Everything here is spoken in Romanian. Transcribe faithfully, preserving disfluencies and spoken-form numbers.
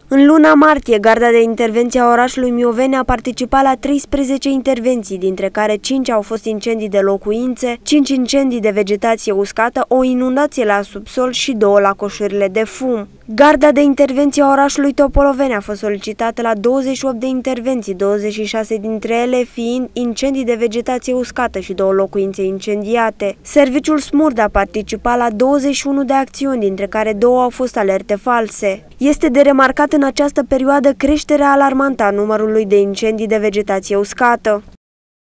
În luna martie, Garda de Intervenție a orașului Mioveni a participat la treisprezece intervenții, dintre care cinci au fost incendii de locuințe, cinci incendii de vegetație uscată, o inundație la subsol și două la coșurile de fum. Garda de Intervenție a orașului Topoloveni a fost solicitată la douăzeci și opt de intervenții, douăzeci și șase dintre ele fiind incendii de vegetație uscată și două locuințe incendiate. Serviciul Smurd a participat la douăzeci și unu de acțiuni, dintre care două au fost alerte false. Este de remarcat în această perioadă creșterea alarmantă a numărului de incendii de vegetație uscată.